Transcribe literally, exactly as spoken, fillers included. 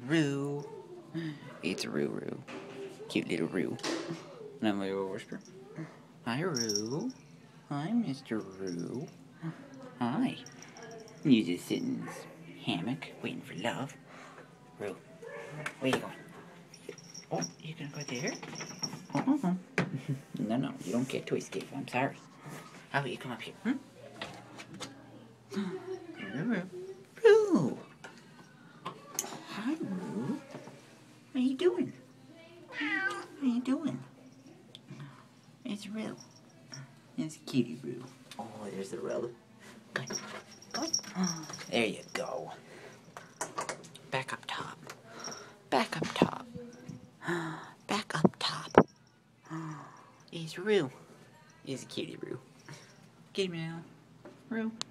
Roo. It's Roo Roo. Cute little Roo. And I'm going to whisper. Hi, Roo. Hi, Mister Roo. Hi. You just sitting in this hammock waiting for love. Roo, where you going? Oh, you gonna go there? Uh-huh. No, no, you don't get to escape. I'm sorry. How about you come up here? Hmm? Roo. Roo. Hi, Roo. How you doing? How you doing? It's Roo. It's cutie Roo. Oh, there's the rub. Good. Good. There you go. Back up top. Back up top. Back up top. Is Roo. Is cutie Roo. Kitty meow. Roo.